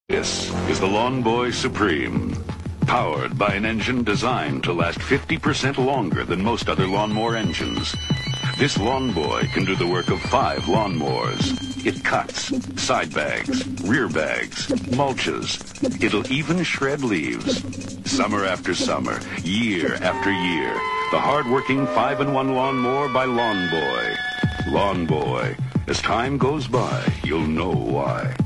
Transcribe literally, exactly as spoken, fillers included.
This is the Lawn Boy Supreme, powered by an engine designed to last fifty percent longer than most other lawnmower engines. This Lawn Boy can do the work of five lawnmowers. It cuts, side bags, rear bags, mulches. It'll even shred leaves. Summer after summer, year after year, the hard-working five in one lawnmower by Lawn Boy. Lawn Boy. As time goes by, you'll know why.